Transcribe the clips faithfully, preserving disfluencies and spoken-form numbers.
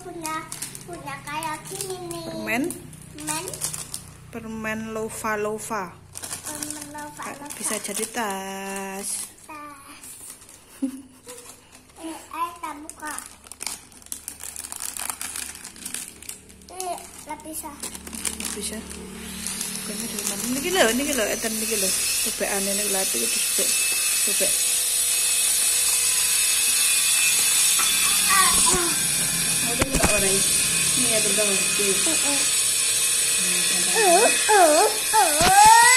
punya punya kayak gini nih. Permen? Permen? Permen lova-lova. Permen lova-lova. Bisa jadi tas. Tas. Eh, ayo kita buka. Eh, lapisan. Bisa. Bukannya dari mana? Ini lho, ini lho, eten ini lho. Cobaannya ini latih itu coba. Coba. Mau tuh tak warnai. Ini ya tentang ini. Uh, uh, uh.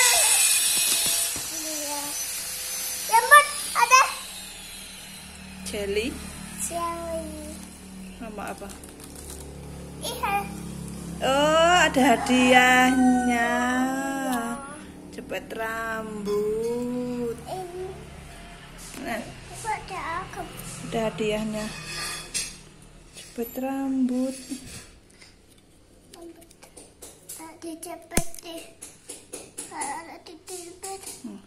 Lembat ada. Jelly. Jelly. Nama apa? Iya. Oh, ada hadiahnya. Cepet rambut. Ini. Nah, Ada aku. ada hadiahnya. Cepet rambut. Ada cepet deh. Ada cepet. Hmm.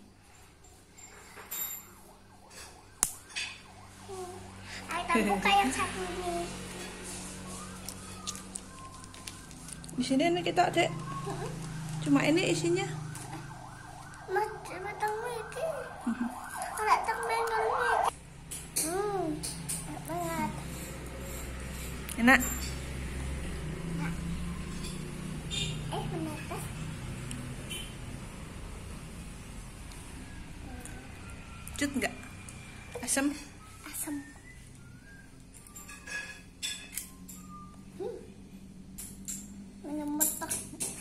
Ayo kita buka yang satu ini. Di sini ini kita adek. Cuma ini isinya. Mas, coba tunggu ini. Ada temen dulu. Hmm, enak banget. Enak. Eh, benar kan? Cut enggak? Asam. Asam. Hmm. Menyemetok.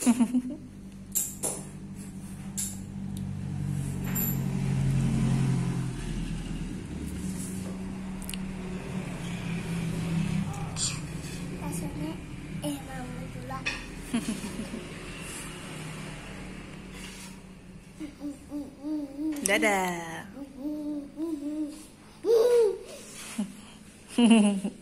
Rasanya eh mau pula. Dadah.